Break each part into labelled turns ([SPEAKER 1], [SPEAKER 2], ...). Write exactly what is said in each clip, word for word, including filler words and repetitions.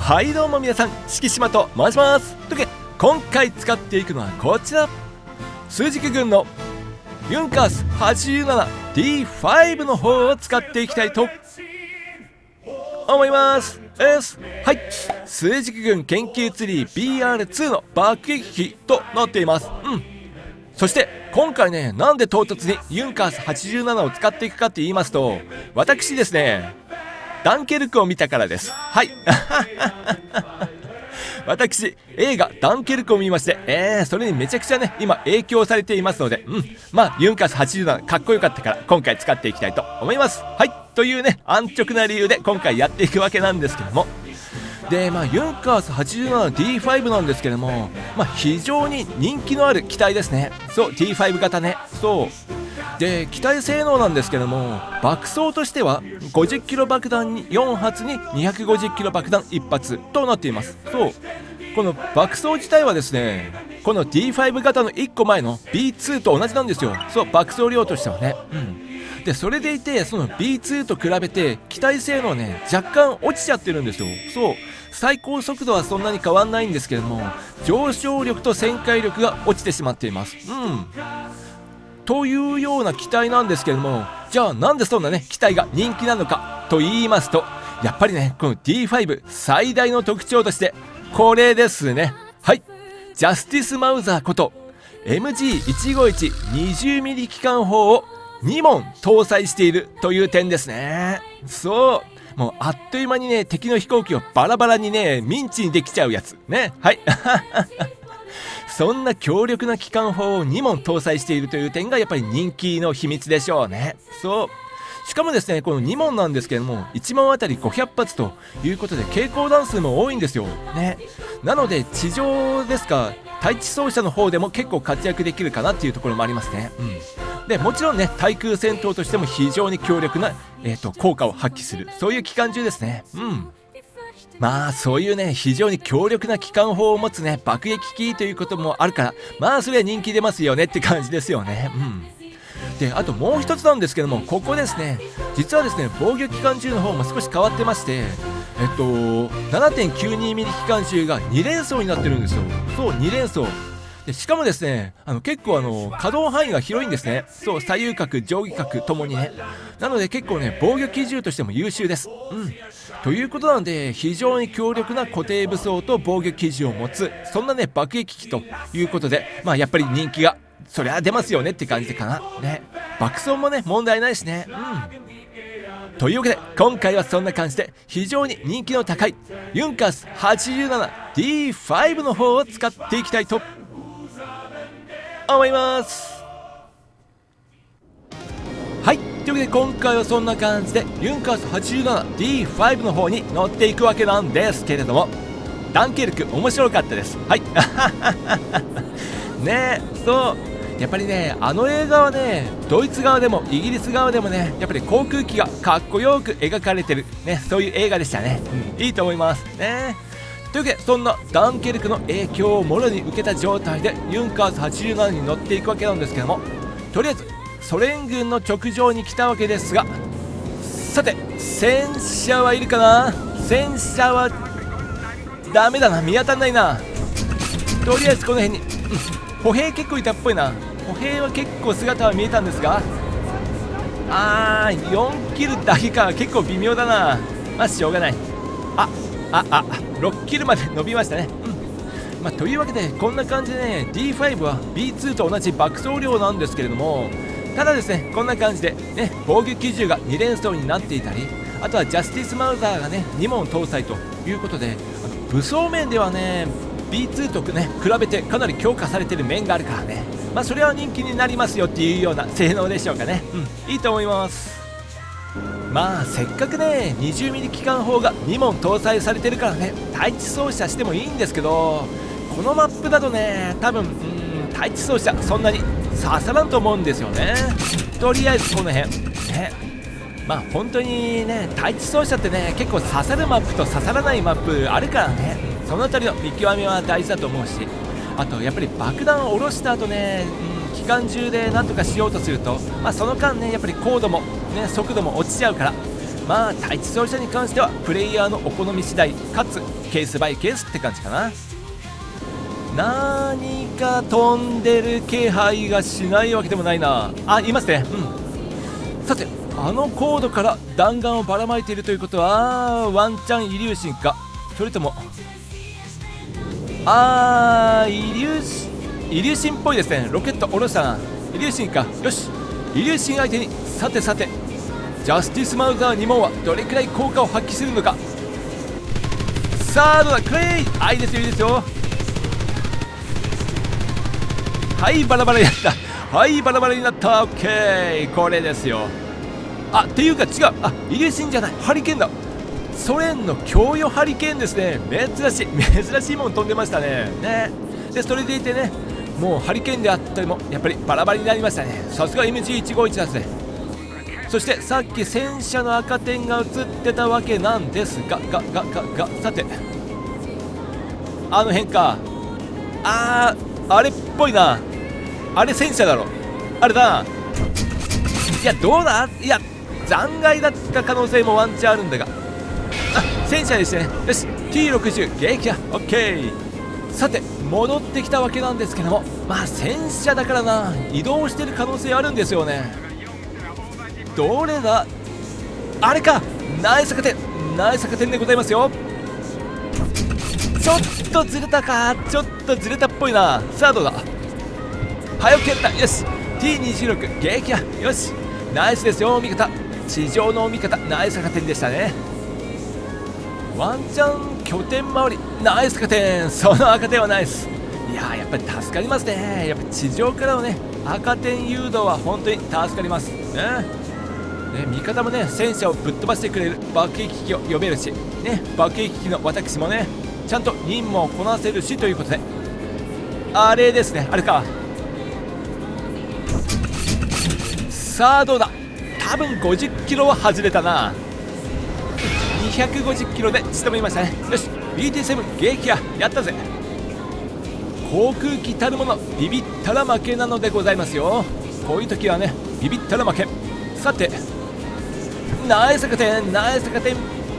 [SPEAKER 1] はいどうも皆さん、敷島と申します。というわけで今回使っていくのはこちら、枢軸軍のユンカース はちじゅうななディーファイブ の方を使っていきたいと思います。S はい、枢軸軍研究ツリー ビーアールツー の爆撃機となっています。うんそして今回ね、なんで唐突にユンカースはちじゅうななを使っていくかって言いますと、私ですね、ダンケルクを見たからです。はい私映画ダンケルクを見まして、えー、それにめちゃくちゃね今影響されていますので、うんまあユンカースはちじゅうななかっこよかったから今回使っていきたいと思います。はいというね安直な理由で今回やっていくわけなんですけども、でまあユンカース はちじゅうななディーファイブ なんですけども、まあ非常に人気のある機体ですね。そう ディーファイブ 型ね。そうで機体性能なんですけども、爆走としてはごじゅっキロ爆弾によん発ににひゃくごじゅっキロ爆弾いち発となっています。そうこの爆走自体はですね、この ディーファイブ 型のいっこまえの ビーツー と同じなんですよ。そう爆走量としてはね。うんでそれでいて、その ビーツー と比べて機体性能ね若干落ちちゃってるんですよ。そう最高速度はそんなに変わんないんですけども、上昇力と旋回力が落ちてしまっています。うんというような機体なんですけども、じゃあなんでそんなね機体が人気なのかと言いますと、やっぱりねこの ディーファイブ 最大の特徴としてこれですね。はいジャスティスマウザーこと エムジーいちごいちにじゅうミリ 機関砲をにもん搭載しているという点ですね。そうもうあっという間にね敵の飛行機をバラバラにねミンチにできちゃうやつね。はいそんな強力な機関砲をにもん搭載しているという点がやっぱり人気の秘密でしょうね。そうしかもですね、このにもんなんですけどもいちもんあたりごひゃく発ということで携行弾数も多いんですよね。なので地上ですか対地走者の方でも結構活躍できるかなっていうところもありますね。うんでもちろんね対空戦闘としても非常に強力な、えー、と効果を発揮する、そういう機関銃ですね。うんまあそういうね非常に強力な機関砲を持つね爆撃機ということもあるから、まあそれは人気出ますよねって感じですよね。うんであともう一つなんですけども、ここですね、実はですね防御機関銃の方も少し変わってまして、えっと ななてんきゅうにミリ 機関銃がに連装になってるんですよ。そうに連装でしかもですねあの結構あの可動範囲が広いんですね。そう左右角上下角ともにね。なので結構ね防御機銃としても優秀です。うんということなんで、非常に強力な固定武装と防御機銃を持つそんなね爆撃機ということで、まあやっぱり人気がそりゃ出ますよねって感じかなね。爆走もね問題ないしね。うんというわけで今回はそんな感じで非常に人気の高いユンカース はちじゅうななディーファイブ の方を使っていきたいと思います。はいというわけで今回はそんな感じでユンカース はちじゅうななディーファイブ の方に乗っていくわけなんですけれども、ダンケルク面白かったです。はいねえそうやっぱりねあの映画はねドイツ側でもイギリス側でもねやっぱり航空機がかっこよく描かれてるね、そういう映画でしたね。うん、いいと思いますね。というわけでそんなダンケルクの影響をもろに受けた状態でユンカースはちじゅうななに乗っていくわけなんですけども、とりあえずソ連軍の直上に来たわけですが、さて戦車はいるかな。戦車はダメだな、見当たんないな。とりあえずこの辺に、うん、歩兵結構いたっぽいな。歩兵は結構姿は見えたんですが、あーよんキルだけか、結構微妙だな。まあしょうがない。あああろっキルまで伸びましたね。うんまあ、というわけでこんな感じでね ディーファイブ は ビーツー と同じ爆走量なんですけれども、ただですねこんな感じでね防御機銃がに連装になっていたり、あとはジャスティスマウザーがねにもん搭載ということで、あの武装面ではね ビーツー とね比べてかなり強化されてる面があるからね、まあそれは人気になりますよっていうような性能でしょうかね。うんいいと思います。まあせっかくね にじゅうミリ 機関砲がにもん搭載されてるからね対地走者してもいいんですけど、このマップだとね多分うん対地走者そんなに刺さらんと思うんですよね。とりあえずこの辺ね、まあ本当にね対地走者ってね結構刺さるマップと刺さらないマップあるからね、その辺りの見極めは大事だと思うし、あとやっぱり爆弾を下ろした後ね、うん、機関銃でなんとかしようとすると、まあ、その間ねやっぱり高度も、ね、速度も落ちちゃうから、 まあ対地走者に関してはプレイヤーのお好み次第かつケースバイケースって感じかな。何か飛んでる気配がしないわけでもないな。あ、いますね。うん。さて、あのコードから弾丸をばらまいているということはワンチャンイリューシンか、それともあーイリューシンイリューシンっぽいですね。ロケット下ろしたな。イリューシンか。よし、イリューシン相手に、さてさてジャスティスマウザーに問はどれくらい効果を発揮するのか。さあどうだ、クレイ。あ、いいですよいいですよ。はいバラバラになった。はいバラバラになった。オッケー、これですよ。あ、っていうか違う、あ、イリューシンじゃない、ハリケーンだ。ソ連の供与ハリケーンですね。珍しい珍しいもん飛んでましたね。ねでそれでいてね、もうハリケーンであったりもやっぱりバラバラになりましたね。さすが エムジーいちごいち ですね。そしてさっき戦車の赤点が映ってたわけなんですがががががさてあの辺か。あーあれっぽいな。あれ戦車だろ、あれだ。いやどうだ、いや残骸だった可能性もワンチャンあるんだが、あ、戦車でしてね。よし ティーろくじゅう 撃破。オッケー。さて戻ってきたわけなんですけども、まあ戦車だからな、移動してる可能性あるんですよね。どれだ、あれか、ナイス赤点、ナイス赤点でございますよ。ちょっとずれたか、ちょっとずれたっぽいな。さあどうだ、早くやった。よし ティーにじゅうろく 撃破。よしナイスですよ味方、地上の味方、ナイス赤点でしたね。ワンチャン拠点周り、ナイス赤点、その赤点はナイス。いやーやっぱり助かりますね。やっぱ地上からのね赤点誘導は本当に助かりますね。ね、味方もね戦車をぶっ飛ばしてくれる爆撃機を呼べるしね、爆撃機の私もねちゃんと任務をこなせるしということで、あれですね、あれか。さあどうだ、多分ごじゅっキロは外れたな。にひゃくごじゅっキロで仕留めましたね。よし ビーティーセブン 撃破、やったぜ。航空機たるものビビったら負けなのでございますよ。こういう時はねビビったら負け。さてナイス赤点、ナイス赤点、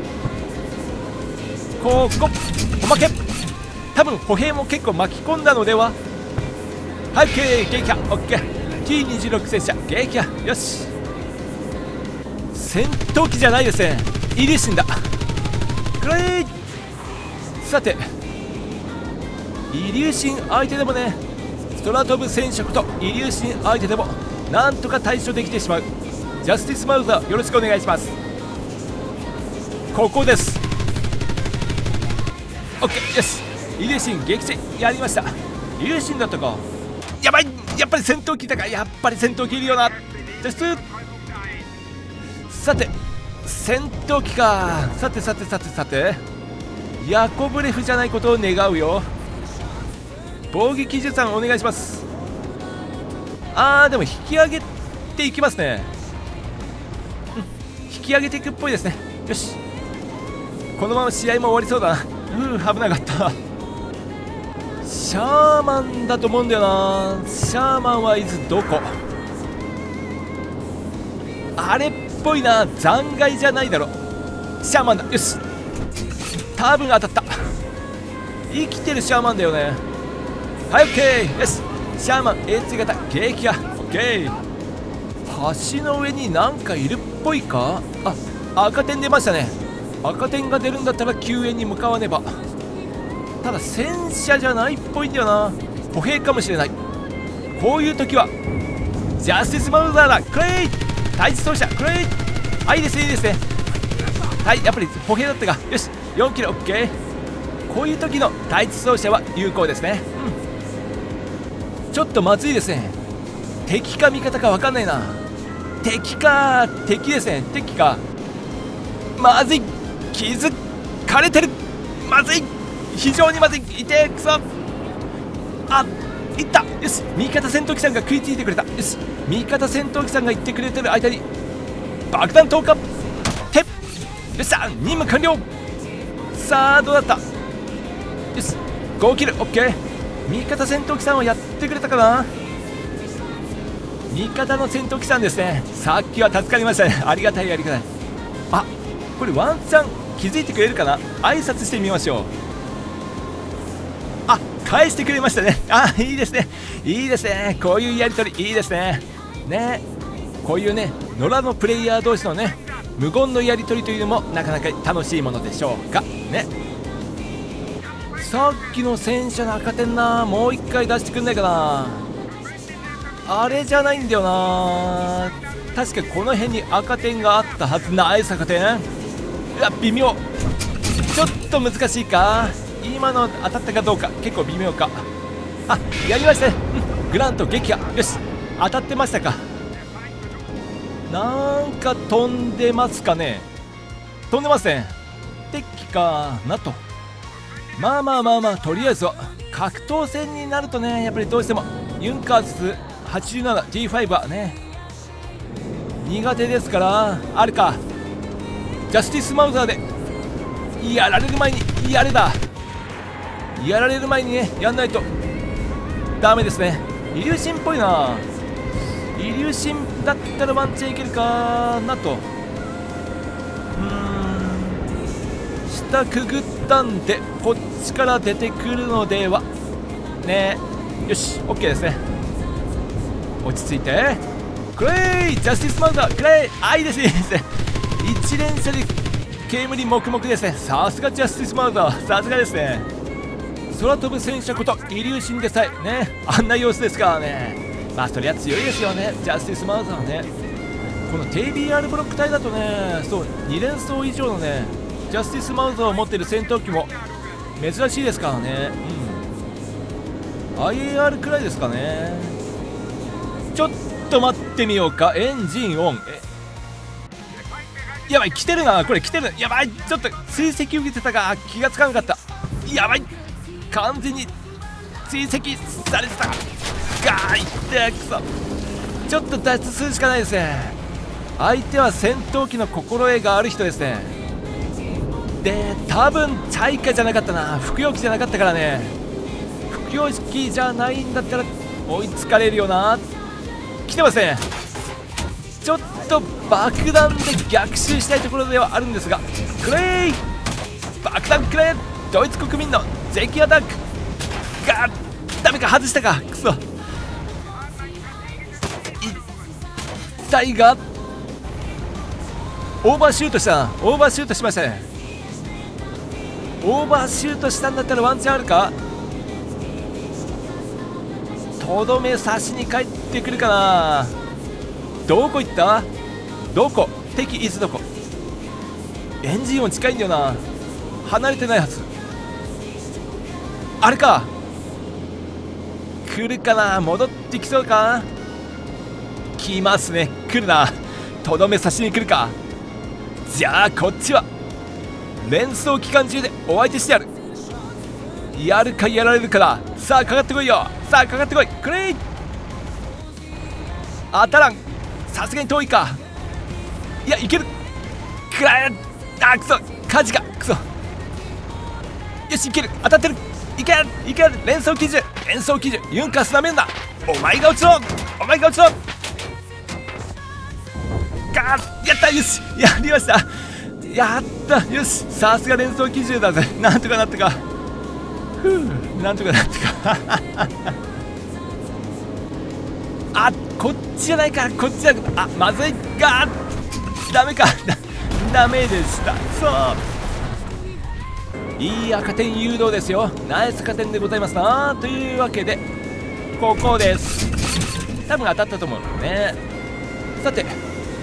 [SPEAKER 1] ここおまけ。多分歩兵も結構巻き込んだのでは。はい OK 撃破。 OK ティーにじゅうろく 戦車撃破。よし戦闘機じゃないですね、イリューシンだ。クレイ。さてイリューシン相手でもね、ストラトブ戦車とイリューシン相手でもなんとか対処できてしまう。ジャスティスマウザーよろしくお願いします。ここです。 OK よしイリューシン撃墜やりました。イリューシンだったか、やばい、やっぱり戦闘機だから、やっぱり戦闘機いるよなです。さて戦闘機か。さてさてさてさてヤコブレフじゃないことを願うよ。防撃術さんお願いします。あーでも引き上げていきますね。うん、引き上げていくっぽいですね。よしこのまま試合も終わりそうだな。うー危なかった。シャーマンだと思うんだよな。シャーマンはいずどこ、あれっぽいな。残骸じゃないだろ。シャーマンだ。よし多分当たった。生きてるシャーマンだよね。はい OK よしシャーマン エーツー 型撃破。 OK 橋の上になんかいるっぽいか。あ、赤点出ましたね。赤点が出るんだったら救援に向かわねば。ただ戦車じゃないっぽいんだよな。歩兵かもしれない。こういう時はジャスティスマウザーだ。クレイ対地走者クレイ。あ、いいですねいいですね。はい、やっぱり歩兵だったが、よしよんキロ OK。 こういう時の対地走者は有効ですね。うん、ちょっとまずいですね。敵か味方か分かんないな。敵か敵ですね。敵かまずい、気づかれてる、まずい、非常にまずい、いてくそ。あ、いった。よし味方戦闘機さんが食いついてくれた。よし味方戦闘機さんが言ってくれてる間に爆弾投下て。よっしゃ任務完了。さあどうだった。よしごキル OK。 味方戦闘機さんはやってくれたかな。味方の戦闘機さんですね。さっきは助かりましたね。ありがたいありがたい。あ、 これワンチャン気づいてくれるかな。挨拶してみましょう。あ、返してくれましたね。あ、いいですね、いいですね。こういうやり取りいいですね。ね、こういうね野良のプレイヤー同士のね無言のやり取りというのもなかなか楽しいものでしょうかね。さっきの戦車の赤点な、もう一回出してくんないかな。あれじゃないんだよな、確かこの辺に赤点があったはず。ナイス赤点。うわ、微妙、ちょっと難しいか。今の当たったかどうか結構微妙か。あ、やりましたね、うん、グラント撃破、よし、当たってましたか。なんか飛んでますかね。飛んでますね。敵機かなと。まあまあまあまあ、とりあえずは格闘戦になるとね、やっぱりどうしてもユンカーズ はちじゅうななディーファイブ はね苦手ですから。あるか、ジャスティスマウザーでやられる前にやれだ。やられる前にねやんないとダメですね。イリューシンっぽいな。イリューシンだったらワンチャンいけるかなと。うーん、下くぐったんでこっちから出てくるのではね。よし OK ですね。落ち着いてクレイ、ジャスティスマウザークレイ、あ、いいですね、いいですね。一連射で煙黙々ですね。さすがジャスティスマウザー、さすがですね。空飛ぶ戦車ことイリューシンでさえねあんな様子ですからね。まあそりゃ強いですよね、ジャスティスマウザーはね。この ティービーアール ブロック隊だとね、そうに連装以上のねジャスティスマウザーを持っている戦闘機も珍しいですからね。うん、アイエーアール くらいですかね。ちょっと待ってみようか。エンジンオン。え、やばい、来てるな、これ来てる。やばい、ちょっと追跡受けてたか、気がつかなかった。やばい、完全に追跡されてた。ガーいってくそ。ちょっと脱出するしかないですね。相手は戦闘機の心得がある人ですね。で多分チャイカじゃなかったな、服用機じゃなかったからね。服用機じゃないんだったら追いつかれるよな。来てますね。ちょっと爆弾で逆襲したいところではあるんですが、くれい爆弾くれ、ドイツ国民のゼキアタックがダメか、外したか、くそ痛いがオーバーシュートしたな、オーバーシュートしましたね。オーバーシュートしたんだったらワンチャンあるか。とどめ刺しに帰ってくるかな。どこ行った、どこ、敵いつどこ。エンジン音近いんだよな、離れてないはず。あれか、来るかな、戻ってきそうか。来ますね、来るな、とどめ刺しに来るか。じゃあこっちは連装期間中でお相手してやる。やるかやられるかだ。さあかかってこいよ、さあかかってこい、くれい。当たらん、さすがに遠いか。いやいける、くらえ、あくそ、火事がくそ。よしいける、当たってる、いけるいける、連装基準、連装基準、ユンカスなめんな。お前が落ちろ、お前が落ちろ。ガー、やった、よし、やりました、やった、よし、さすが連装基準だぜ。なんとかなったか、ふう、なんとかなったかあ、こっちじゃないか、こっちじゃなくて、あ、まずい、ガー、ダメかダメでした。そういい赤点誘導ですよ、ナイス赤点でございますな。というわけでここです。多分当たったと思うのね。さて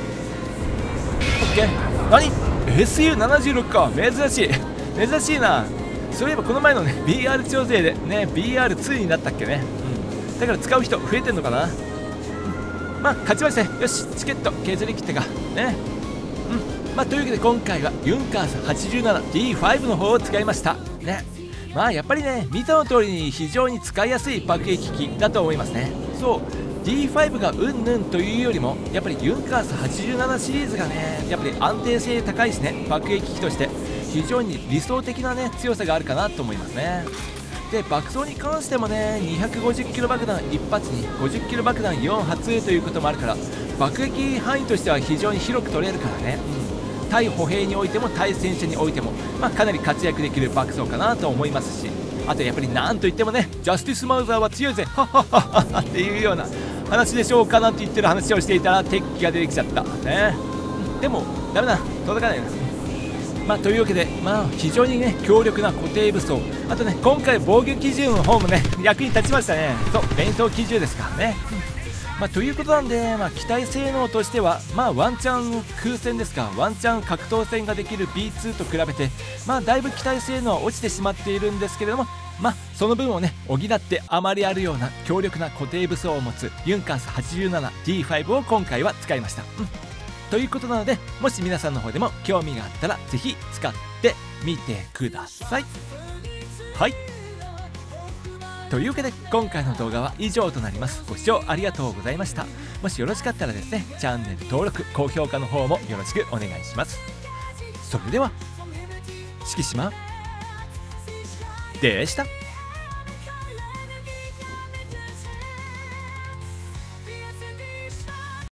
[SPEAKER 1] OK、 何 エスユーななじゅうろく か、珍しい珍しいな。そういえばこの前のね ビーアール 調整でね ビーアールツー になったっけね、うん、だから使う人増えてんのかな。まあ勝ちましたね。よし、チケット削り切ってかね。うん、まあというわけで今回はユンカース はちじゅうななディーファイブ の方を使いましたね。まあやっぱりね、見たの通りに非常に使いやすい爆撃機だと思いますね。そう ディーファイブ がうんぬんというよりも、やっぱりユンカースはちじゅうななシリーズがね、やっぱり安定性高いしね、爆撃機として非常に理想的なね強さがあるかなと思いますね。で爆走に関してもね、にひゃくごじゅっキロ爆弾いち発にごじゅっキロ爆弾よん発ということもあるから、爆撃範囲としては非常に広く取れるからね、うん、 対歩兵においても対戦車においても、まあ、かなり活躍できる爆走かなと思いますし、あとやっぱりなんといってもね、ジャスティスマウザーは強いぜはっはっはっはっていうような話でしょうかなんて言ってる話をしていたら敵機が出てきちゃったね。でもダメだ、届かないな。まあというわけで、まあ非常にね強力な固定武装、あとね今回防御機銃の方もね役に立ちましたね。そう、連装機銃ですからね。まあということなんで、まあ機体性能としてはまあワンチャン空戦ですか、ワンチャン格闘戦ができる ビーツー と比べてまあだいぶ機体性能は落ちてしまっているんですけれども、まあその分をね補ってあまりあるような強力な固定武装を持つユンカース はちじゅうななディーファイブ を今回は使いました。うんということなので、もし皆さんの方でも興味があったらぜひ使ってみてください。はい、というわけで今回の動画は以上となります。ご視聴ありがとうございました。もしよろしかったらですね、チャンネル登録高評価の方もよろしくお願いします。それでは敷島でした。